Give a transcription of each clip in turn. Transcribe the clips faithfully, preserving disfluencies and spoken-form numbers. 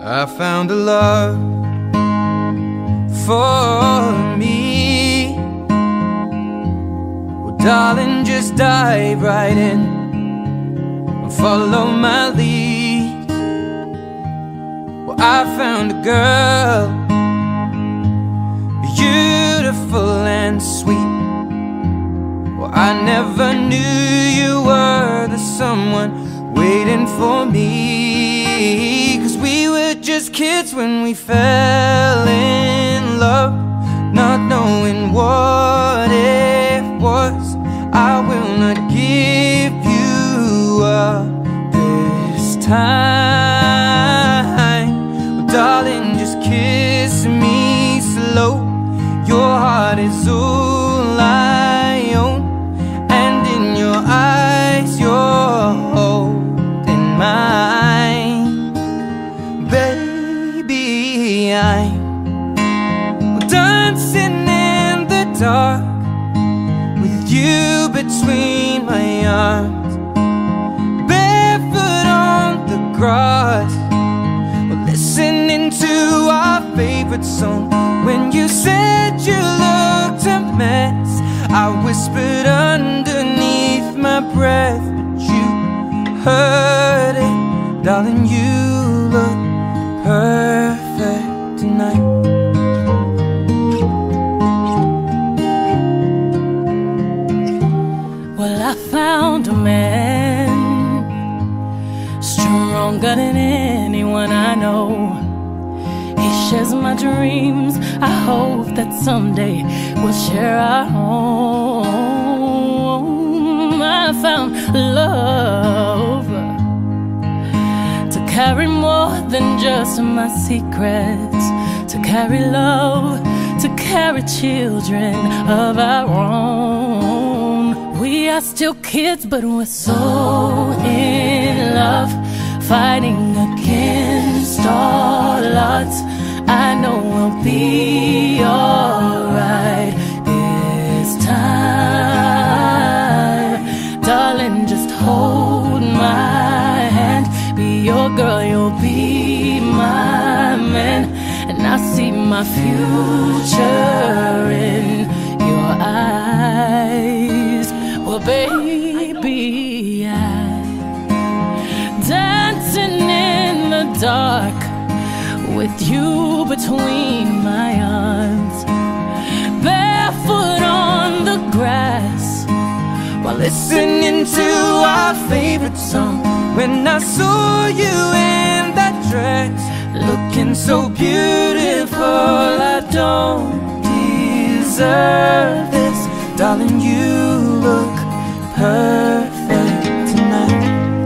I found a love for me. Well, darling, just dive right in and follow my lead. Well, I found a girl, beautiful and sweet. Well, I never knew you were the someone waiting for me. 'Cause we were just kids when we fell in love, not knowing what it was. I will not give you up this time. Well, darling, just kiss me slow. Your heart is all I own, and in your eyes you're holding mine. Baby, I'm dancing in the dark with you between my arms, barefoot on the grass. We're listening to our favorite song. When you said you looked a mess, I whispered underneath my breath, but you heard it. Darling, you look perfect tonight. Well, I found a man stronger than anyone I know. He shares my dreams. I hope that someday we'll share our home. I found love to carry more than just my secrets, to carry love, to carry children of our own. We are still kids, but we're so in love, fighting against all odds. I know we'll be alright this time. Darling, just hold my hand. Be your girl, you'll be my man. And I see my future in your eyes. Well, baby, I'm dancing in the dark with you between my arms, barefoot on the grass, while listening to our favorite song. When I saw you in that dress, looking so beautiful, I don't deserve this. Darling, you look perfect tonight.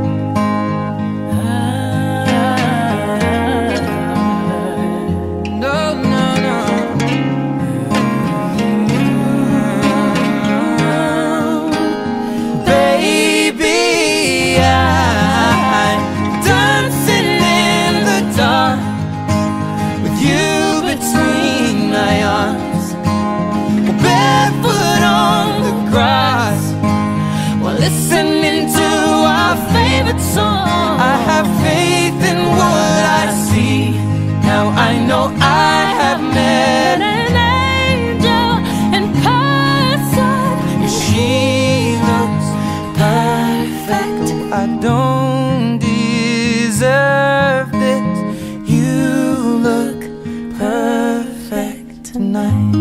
Listening to our favorite song, I have faith in what I see. Now I know I have met an angel in person, and she looks perfect. I don't deserve this. You look perfect tonight.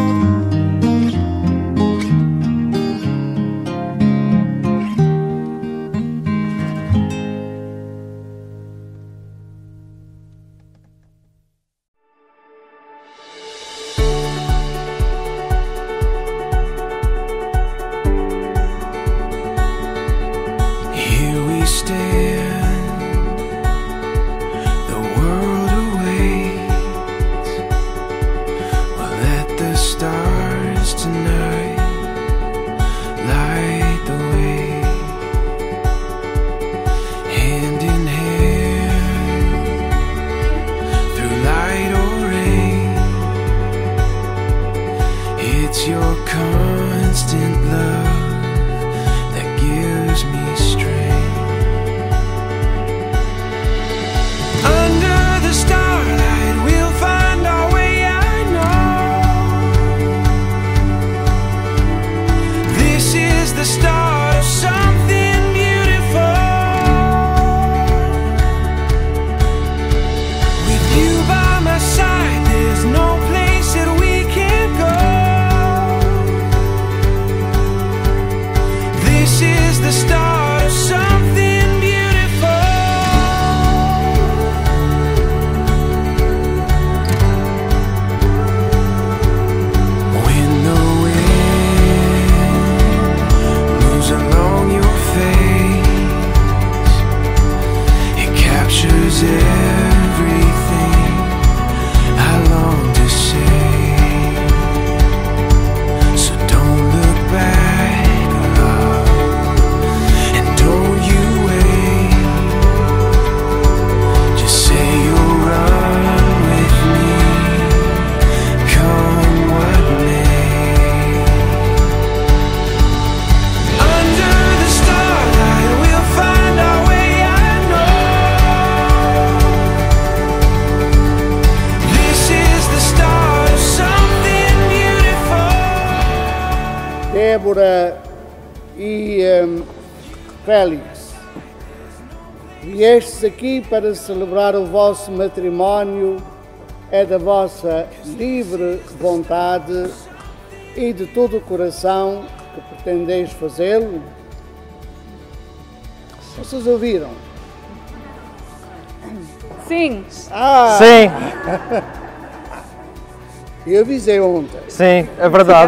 It's your constant love that gives me strength. Under the stars Débora e um, Félix, viestes aqui para celebrar o vosso matrimónio, é da vossa livre vontade e de todo o coração que pretendeis fazê-lo? Vocês ouviram? Sim. Ah! Sim, Eu avisei ontem. sim, é verdade.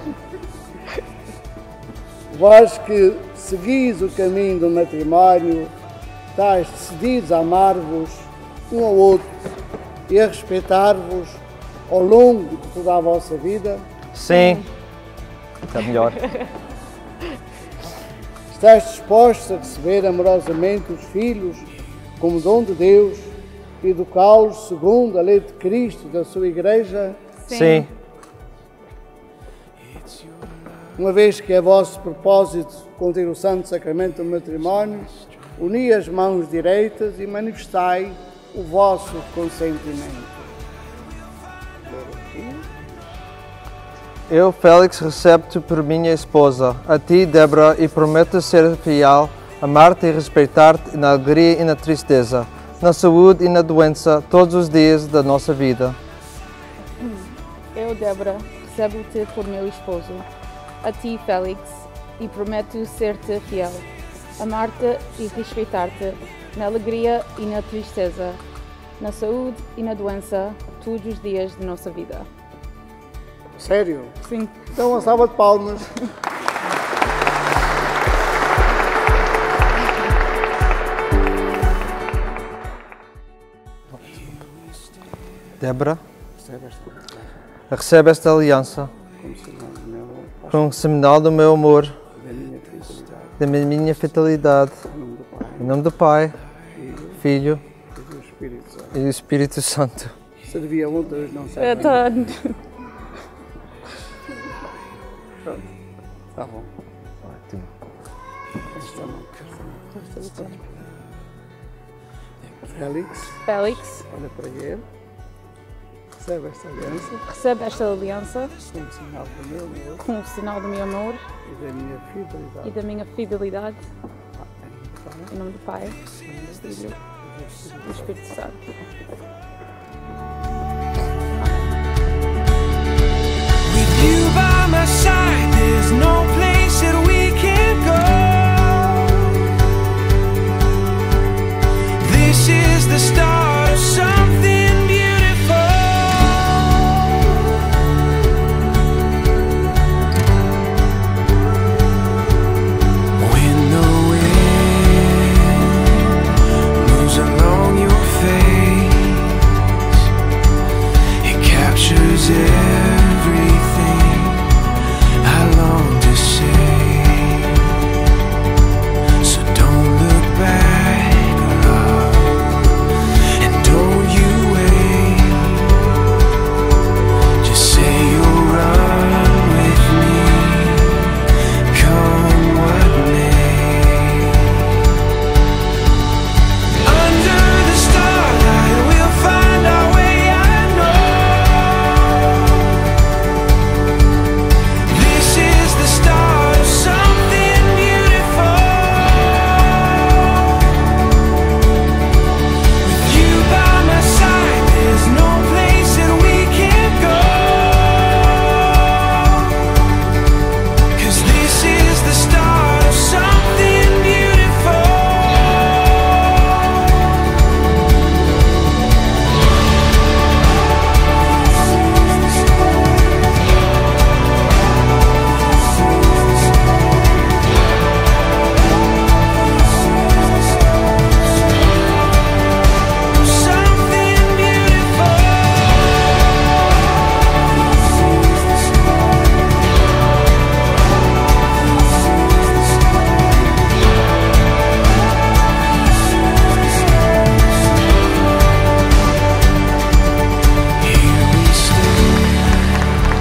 Vós que seguis o caminho do matrimónio, estáis decididos a amar-vos um ao outro e a respeitar-vos ao longo de toda a vossa vida. Sim, é melhor. Estáis dispostos a receber amorosamente os filhos como dom de Deus e educá-los segundo a lei de Cristo da sua Igreja? Sim, Uma vez que é vosso propósito conter o santo sacramento do matrimónio, uni as mãos direitas e manifestai o vosso consentimento. eu, Félix, recebo-te por minha esposa, a ti, Débora, e prometo ser fiel, amar-te e respeitar-te na alegria e na tristeza, na saúde e na doença, todos os dias da nossa vida. Eu, Débora, recebo-te por meu esposo, a ti, Félix, e prometo ser-te fiel, amar-te e respeitar-te na alegria e na tristeza, na saúde e na doença, todos os dias de nossa vida. Sério? Sim. Então uma salva de palmas. Débora, recebe esta aliança como sinal do meu amor, da minha fidelidade, em nome do Pai, Filho e do Espírito Santo. Servia ontem, hoje não É, serve. tá. Tá bom. Ótimo. Esta mão, esta mão. Félix, Félix, olha para ele. Recebe esta aliança recebe esta aliança como sinal do meu amor como sinal do meu amor e da minha fidelidade. e da minha fidelidade, em nome do Pai, do Filho e do Espírito Santo. With you by my side, there's no place that we can go. This is the start of something beautiful. When the wind moves along your face, it captures everything I long to say. So don't look back, love, and don't you wait. Just say you'll run with me, come what may. Under the starlight, we'll find our way, I know. This is the start of something beautiful. With you by my side, there's no place that we can't go. 'Cause this is the start of something beautiful. Something beautiful. Here we stand,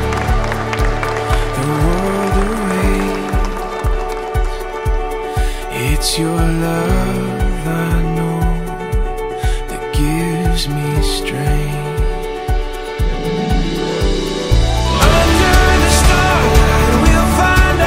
the world awaits. It's your love, I know, that gives me strength. Under the starlight, we'll find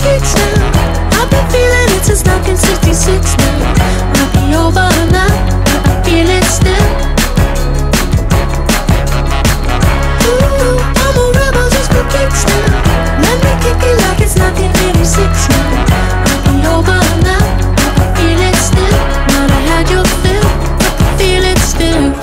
fixed now. I've been feeling it since nineteen sixty-six now. Might be over now, but I feel it still. Ooh, I'm a rebel just for kicks now. Let me kick it like it's nineteen eighty-six now. Might be over now, but I feel it still. Might have had your fill, but I feel it still.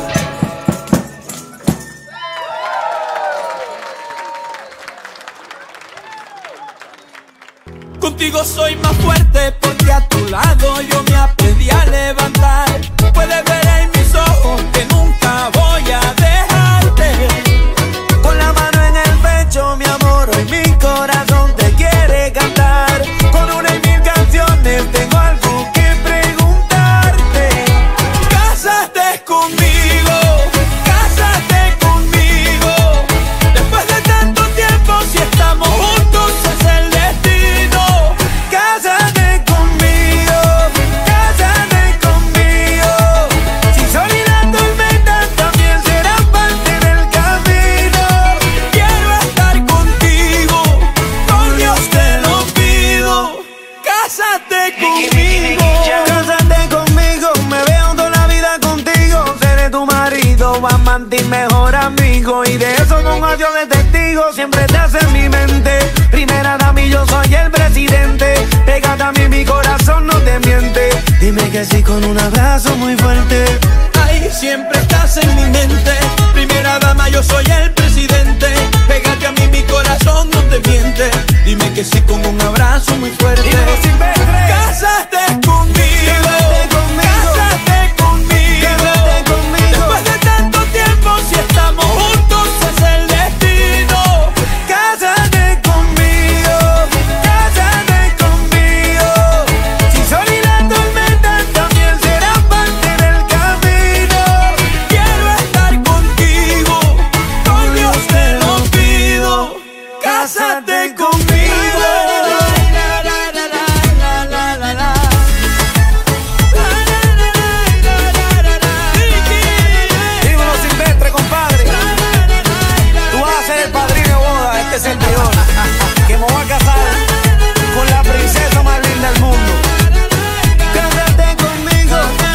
Contigo soy más fuerte porque a tu lado yo me aprendí a levantar. Puedes ver en mis ojos que nunca voy a dejarte. Con la mano en el pecho, mi amor, hoy mi corazón te quiere cantar. Con una y mil canciones tengo algo que preguntarte. Cásate conmigo, cásate conmigo. Después de tanto tiempo, si estamos juntos es el destino. Cásate conmigo, cásate conmigo. Si sol y la tormenta también serán parte del camino. Quiero estar contigo, con Dios te lo pido. Cásate conmigo. Cásate conmigo, me veo toda la vida contigo. Seré tu marido, amante y mejor amigo. Y de eso con adiós de testigo, siempre te hace en mi mente. Primera dama y yo soy el presidente. Pégate a mí, mi corazón no te miente. Dime que sí con un abrazo muy fuerte. Ay, siempre estás en mi mente. Primera dama, yo soy el presidente. Pégate a mí, mi corazón no te miente. Dime que sí con un abrazo muy fuerte. Cásate conmigo, cásate conmigo. Después de tanto tiempo, si estamos juntos es el destino. Cásate conmigo, cásate conmigo. Si sol y la tormenta también serán parte del camino. Quiero estar contigo, con Dios te lo pido. Cásate conmigo. Dímelo Silvestre, compadre. Tú vas a ser el padrino de boda, este es el mayor. Que me voy a casar con la princesa más linda del mundo. Cásate conmigo.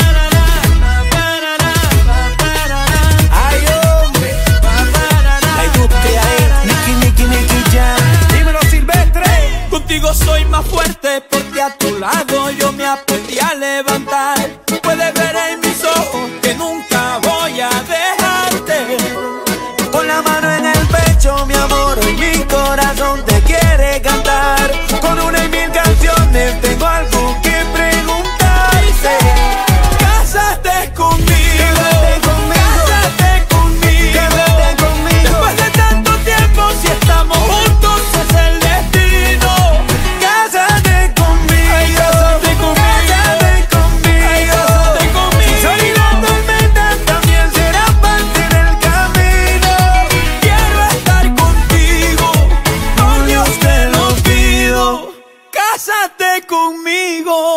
Ay, hombre. La industria es Nicky, Nicky, Nicky Jam. Dímelo Silvestre. Contigo soy más fuerte porque a tu lado yo me aprendí a levantar. Puedes ver en mis ojos que nunca voy a dejarte. Con la mano en el pecho, mi amor, hoy mi corazón te quiere cantar. Con una y mil canciones tengo algo que preguntarte. Cásate conmigo, Cásate conmigo, cásate conmigo. cásate conmigo. Después de tanto tiempo, si estamos juntos es el destino. Cásate conmigo, Ay, cásate conmigo. cásate conmigo. Ay, cásate conmigo. Si sol y la tormenta también serán parte del camino. Quiero estar contigo, con Dios te lo pido. Cásate conmigo.